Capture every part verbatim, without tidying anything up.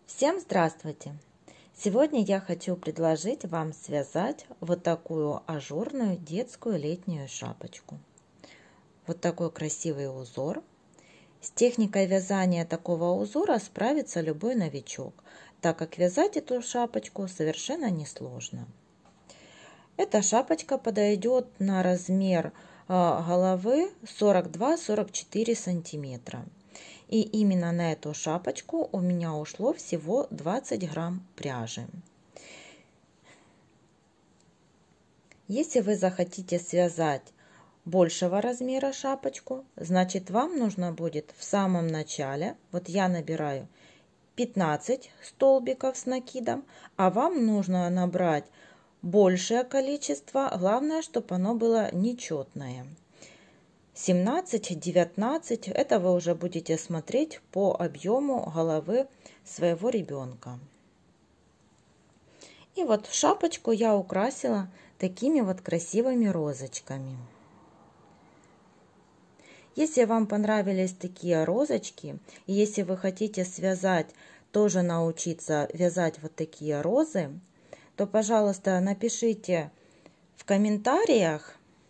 Всем здравствуйте! Сегодня я хочу предложить вам связать вот такую ажурную детскую летнюю шапочку. Вот такой красивый узор. С техникой вязания такого узора справится любой новичок, так как вязать эту шапочку совершенно несложно. Эта шапочка подойдет на размер головы сорок два — сорок четыре сантиметра. И именно на эту шапочку у меня ушло всего двадцать грамм пряжи. Если вы захотите связать большего размера шапочку, значит вам нужно будет в самом начале, вот я набираю пятнадцать столбиков с накидом, а вам нужно набрать большее количество, главное, чтобы оно было нечетное. семнадцать — девятнадцать, это вы уже будете смотреть по объему головы своего ребенка. И вот шапочку я украсила такими вот красивыми розочками. Если вам понравились такие розочки, и если вы хотите связать, тоже научиться вязать вот такие розы, то, пожалуйста, напишите в комментариях,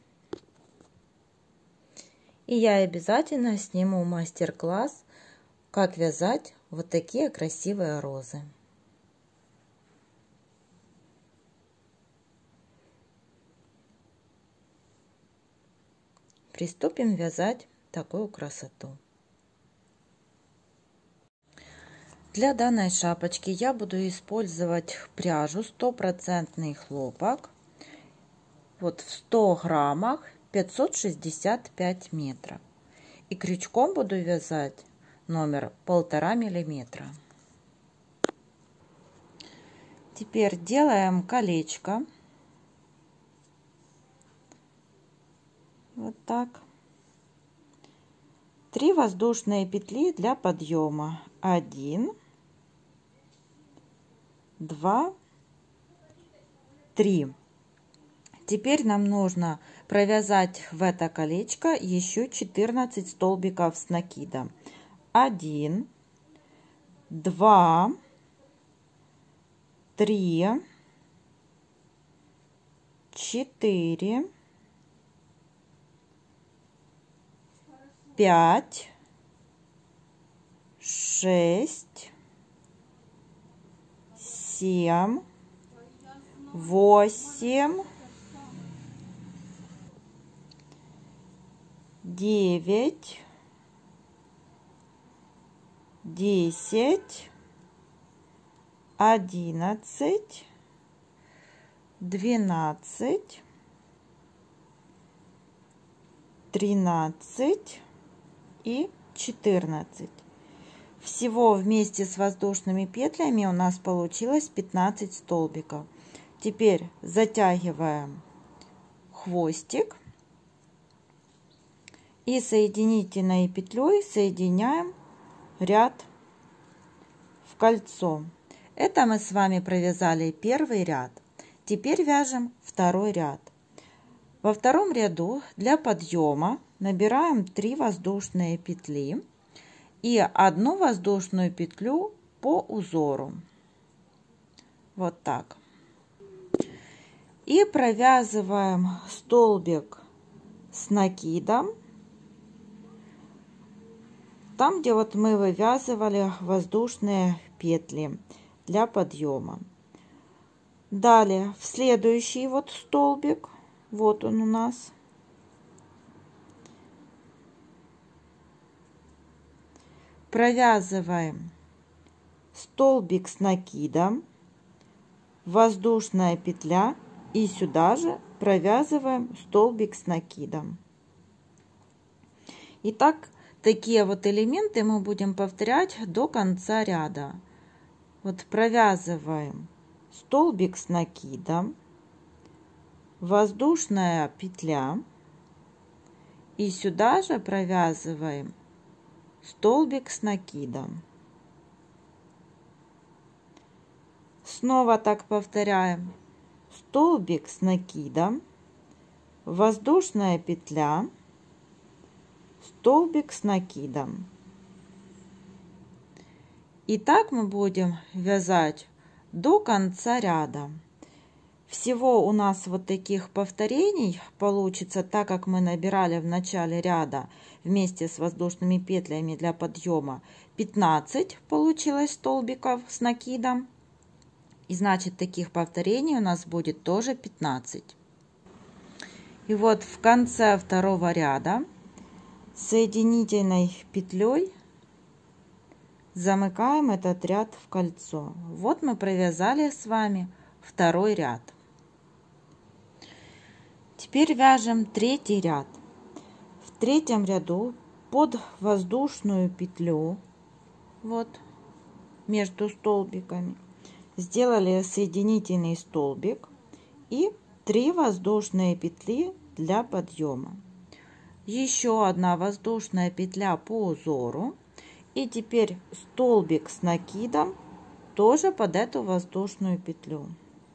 и я обязательно сниму мастер-класс, как вязать вот такие красивые розы. Приступим вязать такую красоту. Для данной шапочки я буду использовать пряжу стопроцентный хлопок. Вот в ста граммах пятьсот шестьдесят пять метров. И крючком буду вязать номер полтора миллиметра. Теперь делаем колечко. Вот так. Три воздушные петли для подъема. Один, два, три. Теперь нам нужно провязать в это колечко еще четырнадцать столбиков с накидом. один, два, три, четыре, пять, шесть, семь, восемь, девять, десять, одиннадцать, двенадцать, тринадцать и четырнадцать. Всего вместе с воздушными петлями у нас получилось пятнадцать столбиков. Теперь затягиваем хвостик и соединительной петлей соединяем ряд в кольцо. Это мы с вами провязали первый ряд. Теперь вяжем второй ряд. Во втором ряду для подъема набираем три воздушные петли и одну воздушную петлю по узору. Вот так. И провязываем столбик с накидом там, где вот мы вывязывали воздушные петли для подъема. Далее в следующий вот столбик, вот он у нас, провязываем столбик с накидом, воздушная петля, и сюда же провязываем столбик с накидом. Итак, такие вот элементы мы будем повторять до конца ряда. Вот провязываем столбик с накидом, воздушная петля, и сюда же провязываем столбик с накидом. Снова так повторяем. Столбик с накидом, воздушная петля, столбик с накидом. И так мы будем вязать до конца ряда. Всего у нас вот таких повторений получится, так как мы набирали в начале ряда вместе с воздушными петлями для подъема пятнадцать получилось столбиков с накидом. И значит, таких повторений у нас будет тоже пятнадцать. И вот в конце второго ряда соединительной петлей замыкаем этот ряд в кольцо. Вот мы провязали с вами второй ряд. Теперь вяжем третий ряд. В третьем ряду под воздушную петлю, вот между столбиками, сделали соединительный столбик и три воздушные петли для подъема. Еще одна воздушная петля по узору. И теперь столбик с накидом тоже под эту воздушную петлю.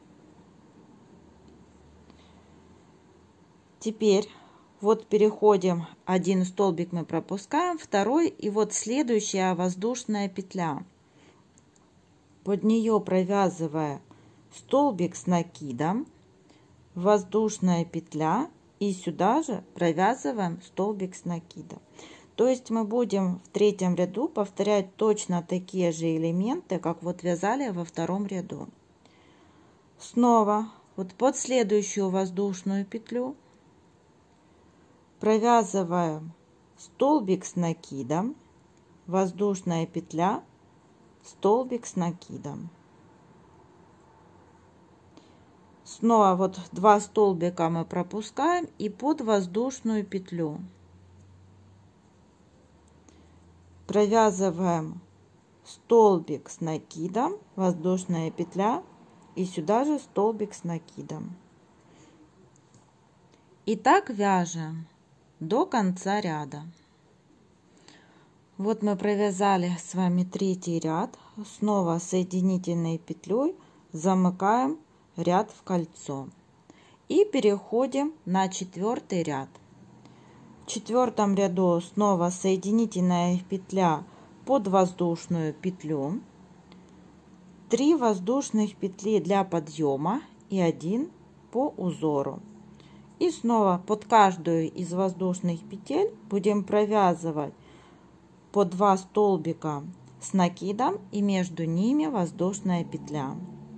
Теперь вот переходим, один столбик мы пропускаем, второй, и вот следующая воздушная петля. Под нее провязывая столбик с накидом, воздушная петля, и сюда же провязываем столбик с накидом. То есть мы будем в третьем ряду повторять точно такие же элементы, как вот вязали во втором ряду. Снова вот под следующую воздушную петлю провязываем столбик с накидом, воздушная петля, столбик с накидом. Снова вот два столбика мы пропускаем и под воздушную петлю провязываем столбик с накидом, воздушная петля, и сюда же столбик с накидом. И так вяжем до конца ряда. Вот мы провязали с вами третий ряд. Снова соединительной петлей замыкаем ряд в кольцо и переходим на четвертый ряд. В четвертом ряду снова соединительная петля под воздушную петлю, три воздушных петли для подъема и один по узору. И снова под каждую из воздушных петель будем провязывать по два столбика с накидом и между ними воздушная петля.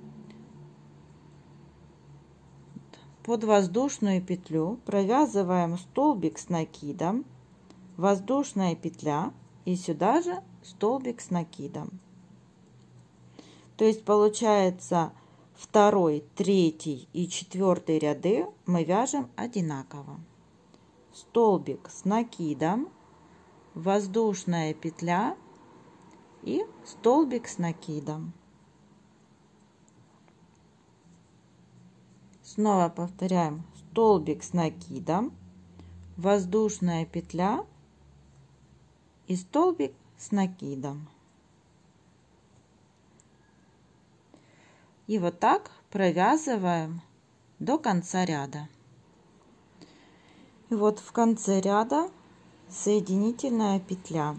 Под воздушную петлю провязываем столбик с накидом, воздушная петля и сюда же столбик с накидом. То есть получается второй, третий и четвертый ряды мы вяжем одинаково. Столбик с накидом, воздушная петля и столбик с накидом. Снова повторяем: столбик с накидом, воздушная петля и столбик с накидом. И вот так провязываем до конца ряда. И вот в конце ряда соединительная петля.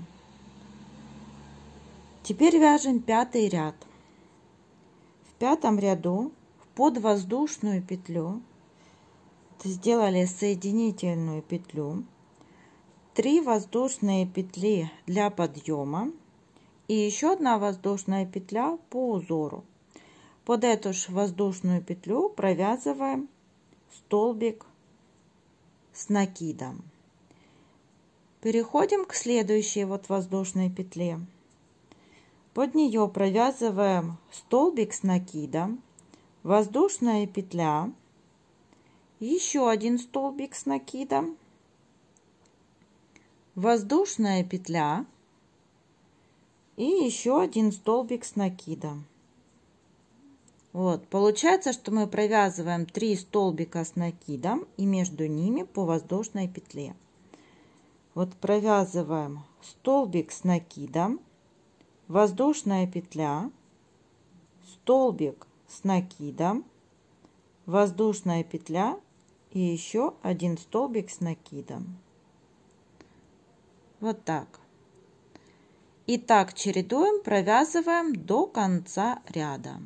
Теперь вяжем пятый ряд. В пятом ряду под воздушную петлю сделали соединительную петлю, три воздушные петли для подъема и еще одна воздушная петля по узору. Под эту же воздушную петлю провязываем столбик с накидом. Переходим к следующей вот воздушной петле. Под нее провязываем столбик с накидом, воздушная петля, еще один столбик с накидом, воздушная петля и еще один столбик с накидом. Вот, получается, что мы провязываем три столбика с накидом и между ними по воздушной петле. Вот провязываем столбик с накидом, воздушная петля, столбик с накидом, воздушная петля и еще один столбик с накидом. Вот так. И так чередуем, провязываем до конца ряда.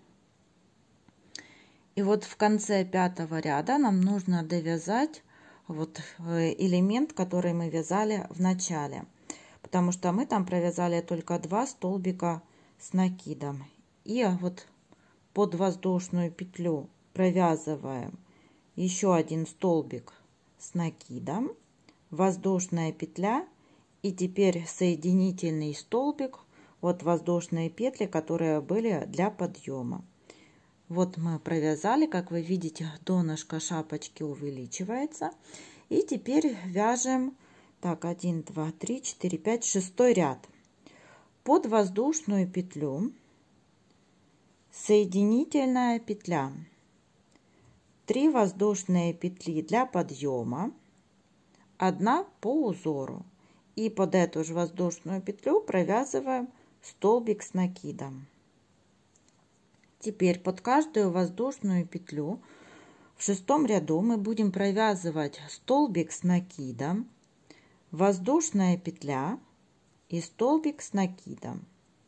И вот в конце пятого ряда нам нужно довязать вот элемент, который мы вязали в начале, потому что мы там провязали только два столбика с накидом. И вот под воздушную петлю провязываем еще один столбик с накидом, воздушная петля, и теперь соединительный столбик, вот воздушные петли, которые были для подъема. Вот мы провязали, как вы видите, донышко шапочки увеличивается. И теперь вяжем, так, один, два, три, четыре, пять, шестой ряд. Под воздушную петлю соединительная петля, три воздушные петли для подъема, одна по узору. И под эту же воздушную петлю провязываем столбик с накидом. Теперь под каждую воздушную петлю в шестом ряду мы будем провязывать столбик с накидом, воздушная петля и столбик с накидом.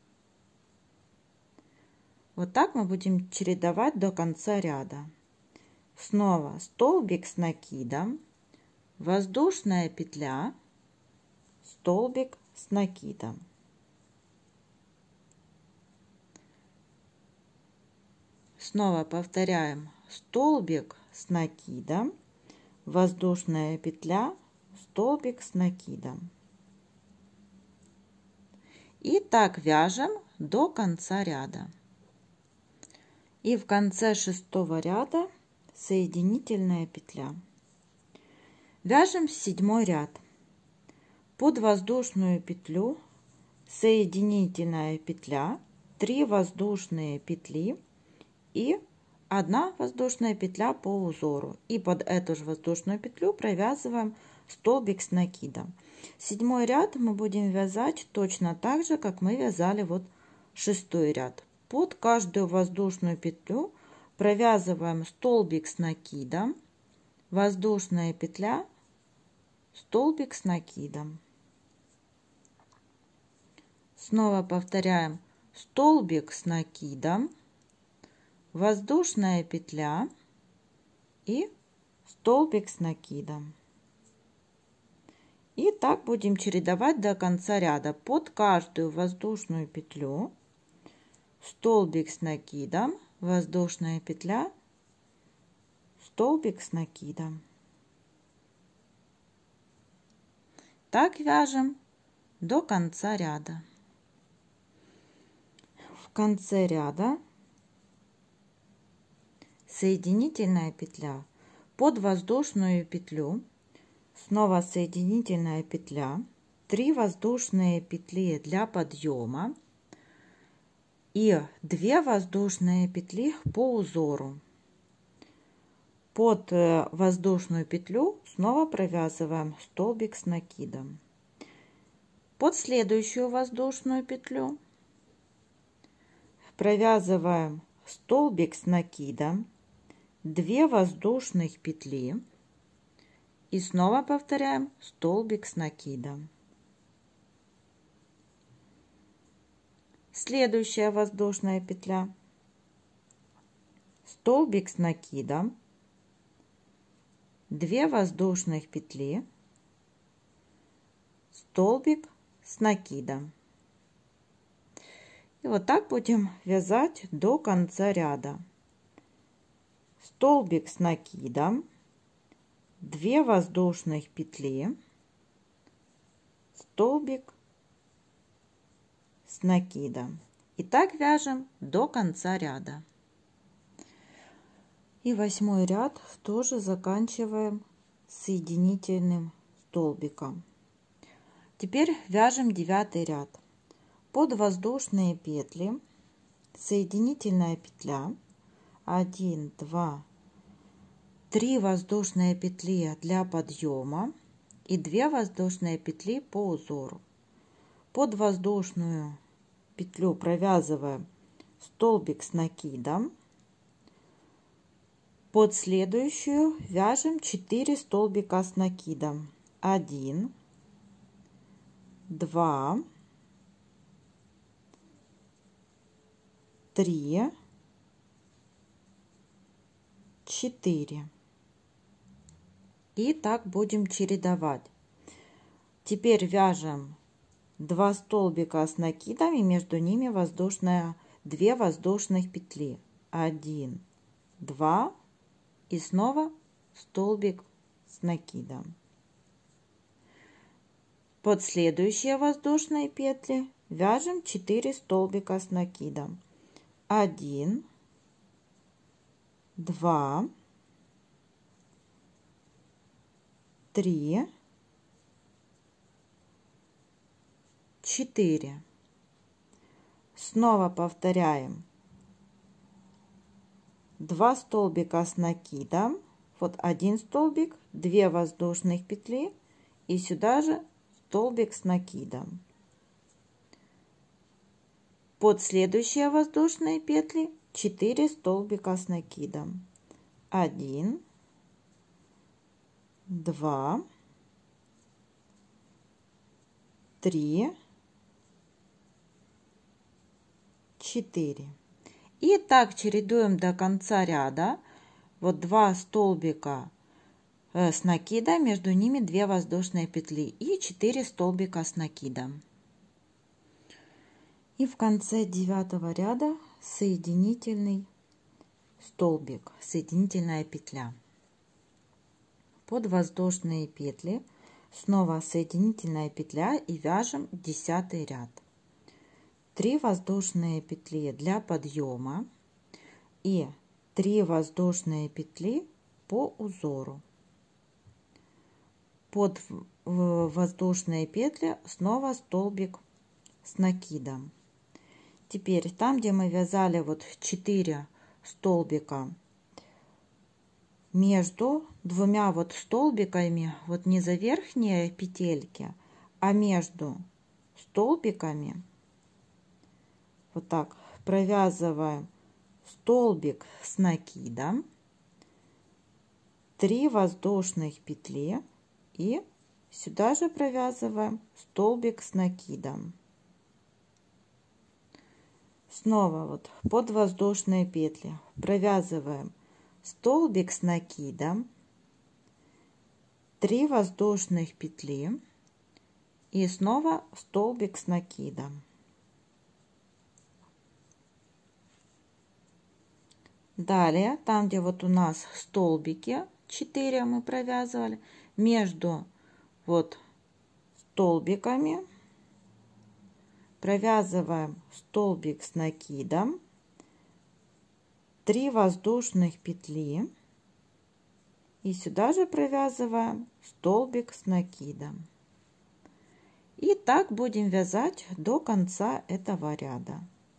Вот так мы будем чередовать до конца ряда. Снова столбик с накидом, воздушная петля, столбик с накидом. Снова повторяем: столбик с накидом, воздушная петля, столбик с накидом. И так вяжем до конца ряда. И в конце шестого ряда соединительная петля. Вяжем седьмой ряд. Под воздушную петлю соединительная петля, три воздушные петли и одна воздушная петля по узору. И под эту же воздушную петлю провязываем столбик с накидом. Седьмой ряд мы будем вязать точно так же, как мы вязали вот шестой ряд. Под каждую воздушную петлю провязываем столбик с накидом, воздушная петля, столбик с накидом. Снова повторяем: столбик с накидом, воздушная петля и столбик с накидом. И так будем чередовать до конца ряда. Под каждую воздушную петлю столбик с накидом, воздушная петля, столбик с накидом. Так вяжем до конца ряда. В конце ряда соединительная петля, под воздушную петлю снова соединительная петля, три воздушные петли для подъема и две воздушные петли по узору. Под воздушную петлю снова провязываем столбик с накидом. Под следующую воздушную петлю провязываем столбик с накидом, две воздушных петли и снова повторяем столбик с накидом. Следующая воздушная петля, столбик с накидом, две воздушных петли, столбик с накидом. И вот так будем вязать до конца ряда. Столбик с накидом, две воздушных петли, столбик с накидом. И так вяжем до конца ряда. И восьмой ряд тоже заканчиваем соединительным столбиком. Теперь вяжем девятый ряд. Под воздушные петли соединительная петля, один, два, три воздушные петли для подъема и две воздушные петли по узору. Под воздушную петлю провязываем столбик с накидом. Под следующую вяжем четыре столбика с накидом. один, два, три, четыре. И так будем чередовать. Теперь вяжем два столбика с накидом, и между ними воздушная, две воздушных петли. один, два и снова столбик с накидом. Под следующие воздушные петли вяжем четыре столбика с накидом. один, два, три, четыре. Снова повторяем. два столбика с накидом, вот один столбик, две воздушных петли и сюда же столбик с накидом. Под следующие воздушные петли четыре столбика с накидом. один, два, три, четыре. И так чередуем до конца ряда. Вот два столбика с накидом, между ними две воздушные петли и четыре столбика с накидом. И в конце девятого ряда соединительный столбик, соединительная петля. Под воздушные петли снова соединительная петля и вяжем десятый ряд. три воздушные петли для подъема и три воздушные петли по узору. Под воздушные петли снова столбик с накидом. Теперь там, где мы вязали вот четыре столбика, между двумя вот столбиками, вот не за верхние петельки, а между столбиками, вот так провязываем столбик с накидом, три воздушных петли и сюда же провязываем столбик с накидом. Снова вот под воздушные петли провязываем столбик с накидом, три воздушных петли и снова столбик с накидом. Далее, там, где вот у нас столбики четыре мы провязывали, между вот столбиками провязываем столбик с накидом, три воздушных петли и сюда же провязываем столбик с накидом. И так будем вязать до конца этого ряда.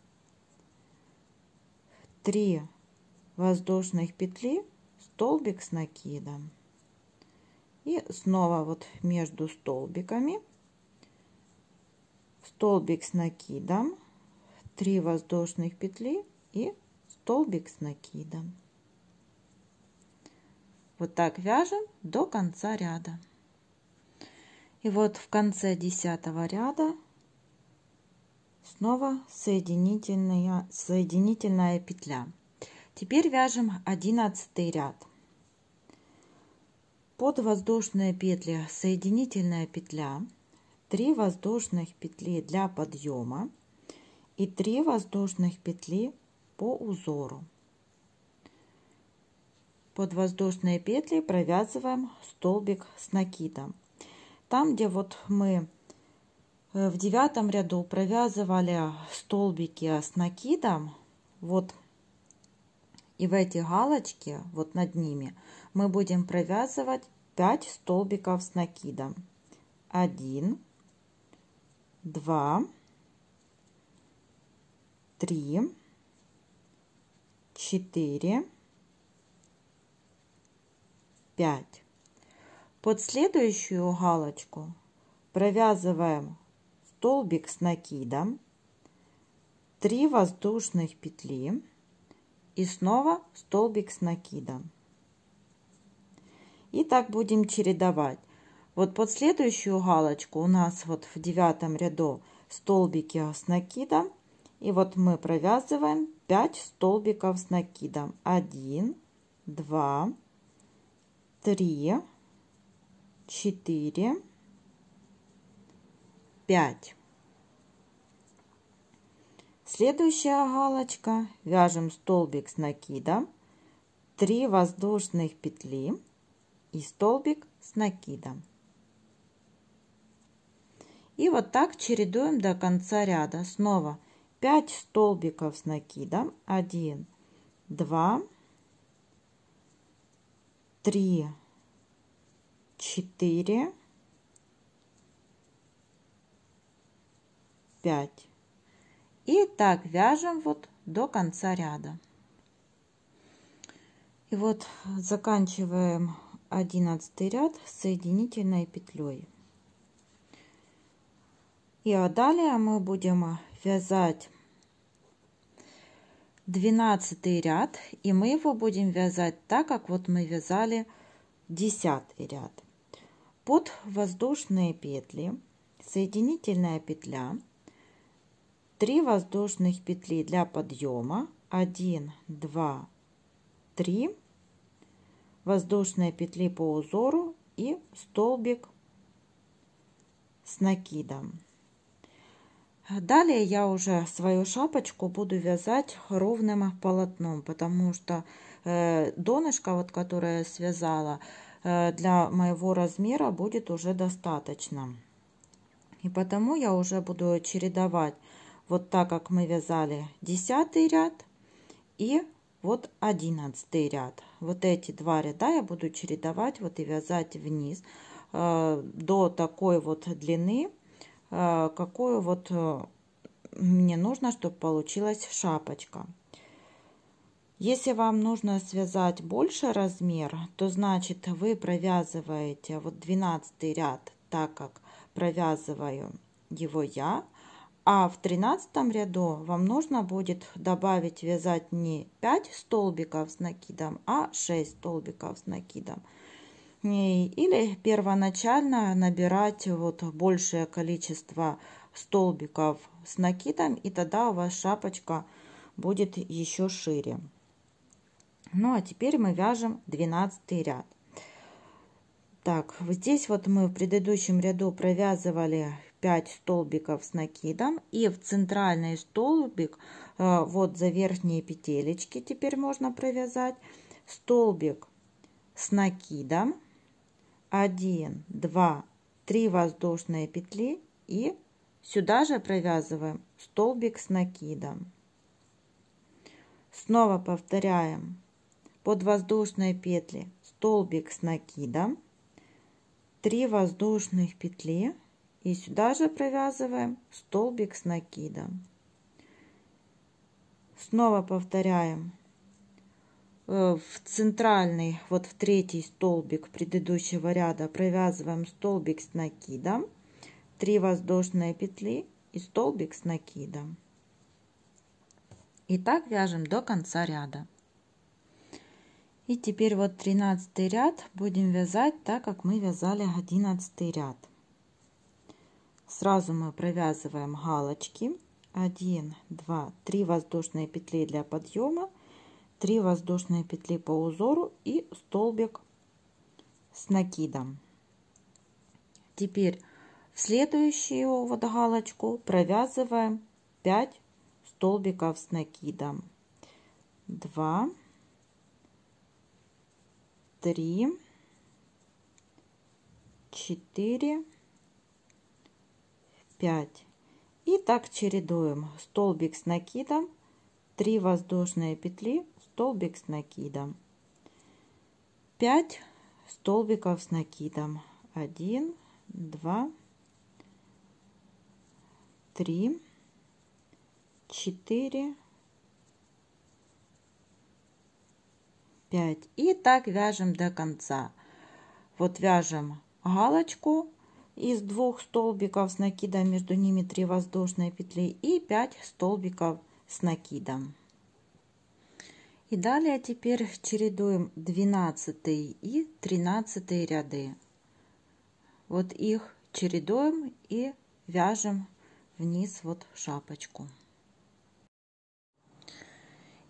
три воздушных петли, столбик с накидом. И снова вот между столбиками столбик с накидом, три воздушных петли и столбик с накидом. Вот так вяжем до конца ряда. И вот в конце десятого ряда снова соединительная, соединительная петля. Теперь вяжем одиннадцатый ряд. Под воздушные петли соединительная петля, три воздушных петли для подъема и три воздушных петли по узору. Под воздушные петли провязываем столбик с накидом. Там, где вот мы в девятом ряду провязывали столбики с накидом, вот и в эти галочки, вот над ними, мы будем провязывать пять столбиков с накидом. один, два, три, четыре, пять. Под следующую галочку провязываем столбик с накидом, три воздушных петли и снова столбик с накидом. И так будем чередовать. Вот под следующую галочку у нас вот в девятом ряду столбики с накидом И вот мы провязываем пять столбиков с накидом. один, два, три, четыре, пять. Следующая галочка. Вяжем столбик с накидом, три воздушных петли и столбик с накидом. И вот так чередуем до конца ряда. Снова пять столбиков с накидом. один, два, три, четыре, пять. И так вяжем вот до конца ряда. И вот заканчиваем одиннадцатый ряд соединительной петлей. И далее мы будем вязать двенадцатый ряд, и мы его будем вязать так, как вот мы вязали десятый ряд. Под воздушные петли соединительная петля, три воздушных петли для подъема, один, два, три, воздушные петли по узору и столбик с накидом. Далее я уже свою шапочку буду вязать ровным полотном, потому что э, донышко, вот, которое я связала, э, для моего размера будет уже достаточно. И потому я уже буду чередовать вот так, как мы вязали десятый ряд и вот одиннадцатый ряд. Вот эти два ряда я буду чередовать вот и вязать вниз э, до такой вот длины, какую вот мне нужно, чтобы получилась шапочка. Если вам нужно связать больше размер, то значит вы провязываете вот двенадцатый ряд так, как провязываю его я, а в тринадцатом ряду вам нужно будет добавить вязать не пять столбиков с накидом, а шесть столбиков с накидом. Или первоначально набирать вот большее количество столбиков с накидом, и тогда у вас шапочка будет еще шире. Ну а теперь мы вяжем двенадцатый ряд. Так, вот здесь вот мы в предыдущем ряду провязывали пять столбиков с накидом, и в центральный столбик вот за верхние петелечки теперь можно провязать столбик с накидом, один, два, три воздушные петли, и сюда же провязываем столбик с накидом. Снова повторяем под воздушные петли столбик с накидом, три воздушных петли, и сюда же провязываем столбик с накидом. Снова повторяем в центральный, вот в третий столбик предыдущего ряда провязываем столбик с накидом, три воздушные петли и столбик с накидом. И так вяжем до конца ряда. И теперь вот тринадцатый ряд будем вязать так, как мы вязали одиннадцатый ряд. Сразу мы провязываем галочки: один, два, три воздушные петли для подъема, три воздушные петли по узору и столбик с накидом. Теперь в следующую вот галочку провязываем пять столбиков с накидом. два, три, четыре, пять. И так чередуем: столбик с накидом, три воздушные петли, столбик с накидом, пять столбиков с накидом, один, два, три, четыре, пять. И так вяжем до конца. Вот вяжем галочку из двух столбиков с накидом, между ними три воздушные петли, и пять столбиков с накидом. И далее теперь чередуем двенадцатый и тринадцатый ряды. Вот их чередуем и вяжем вниз вот шапочку.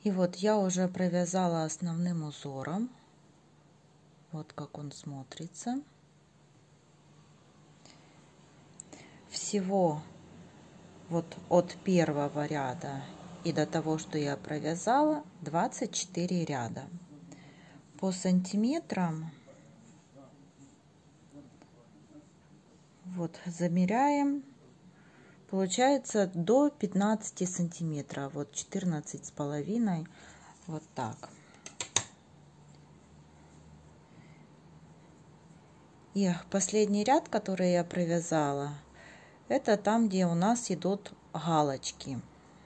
И вот я уже провязала основным узором. Вот как он смотрится. Всего вот от первого ряда и до того, что я провязала, двадцать четыре ряда. По сантиметрам вот замеряем. Получается до пятнадцати сантиметров, вот четырнадцать с половиной, вот так. И последний ряд, который я провязала, это там, где у нас идут галочки.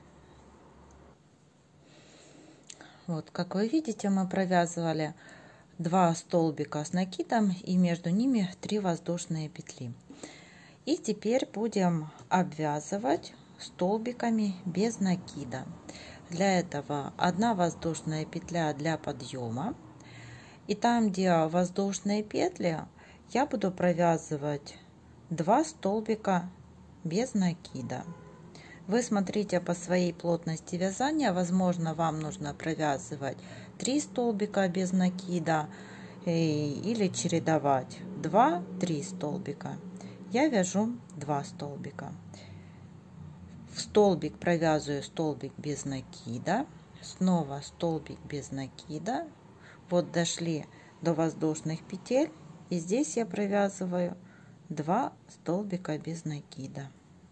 Вот, как вы видите, мы провязывали два столбика с накидом и между ними три воздушные петли. И теперь будем обвязывать столбиками без накида. Для этого одна воздушная петля для подъема. И там, где воздушные петли, я буду провязывать два столбика без накида. Вы смотрите по своей плотности вязания. Возможно, вам нужно провязывать три столбика без накида или чередовать два-три столбика. Я вяжу два столбика. В столбик провязываю столбик без накида, снова столбик без накида. Вот дошли до воздушных петель, и здесь я провязываю два столбика без накида.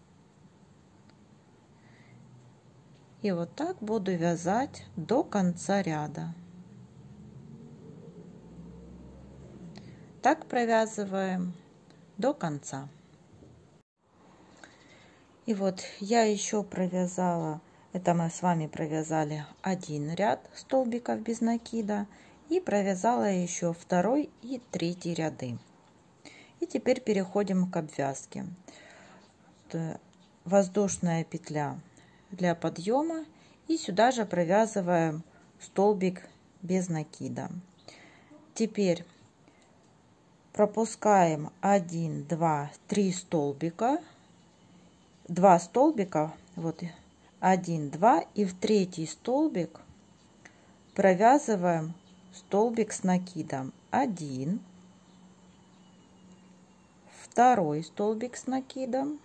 И вот так буду вязать до конца ряда. Так провязываем до конца. И вот я еще провязала, это мы с вами провязали один ряд столбиков без накида и провязала еще второй и третий ряды. И теперь переходим к обвязке. Воздушная петля для подъема, и сюда же провязываем столбик без накида. Теперь пропускаем один, два, три столбика, два столбика, вот один, два, и в третий столбик провязываем столбик с накидом. Один, второй столбик с накидом,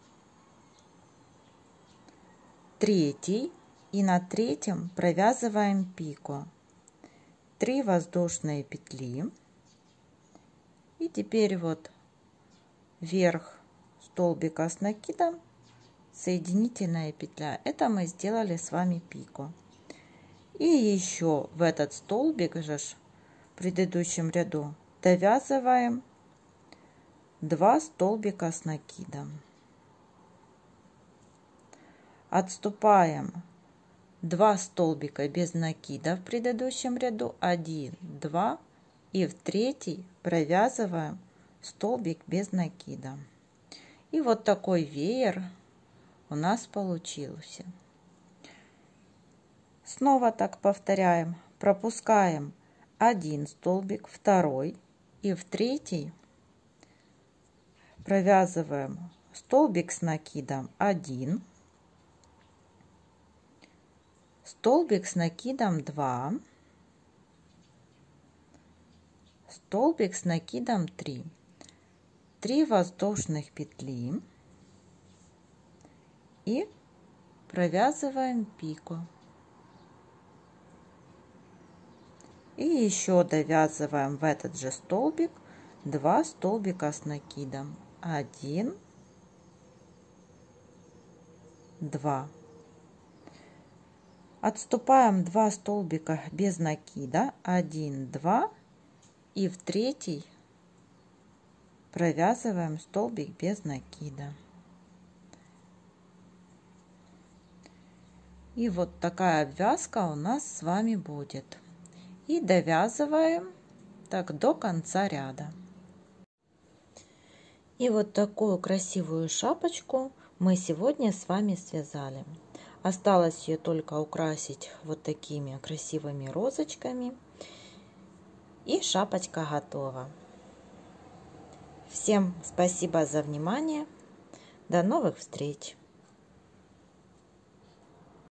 третий, и на третьем провязываем пико. три воздушные петли. И теперь вот вверх столбика с накидом, соединительная петля. Это мы сделали с вами пико. И еще в этот столбик же в предыдущем ряду довязываем два столбика с накидом. Отступаем два столбика без накида в предыдущем ряду, один, два, и в третий провязываем столбик без накида. И вот такой веер у нас получился. Снова так повторяем. Пропускаем один столбик, второй, и в третий провязываем столбик с накидом один, столбик с накидом два, столбик с накидом три, три воздушных петли и провязываем пико. И еще довязываем в этот же столбик два столбика с накидом. один, два. Отступаем два столбика без накида. один, два. И в третий провязываем столбик без накида. И вот такая обвязка у нас с вами будет. И довязываем так до конца ряда. И вот такую красивую шапочку мы сегодня с вами связали. Осталось ее только украсить вот такими красивыми розочками. И шапочка готова. Всем спасибо за внимание. До новых встреч!